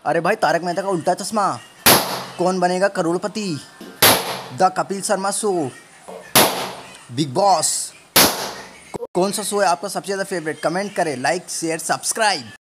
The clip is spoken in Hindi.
अरे भाई, तारक मेहता का उल्टा Chashma, Kaun Banega Crorepati, the Kapil Sharma show, Bigg Boss, कौन सा शो है आपका सबसे ज़्यादा फेवरेट? कमेंट करें, लाइक शेयर सब्सक्राइब।